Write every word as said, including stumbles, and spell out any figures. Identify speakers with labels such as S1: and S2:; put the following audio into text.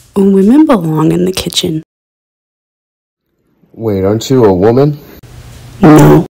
S1: Women belong in the kitchen.
S2: Wait, aren't you a woman?
S1: No.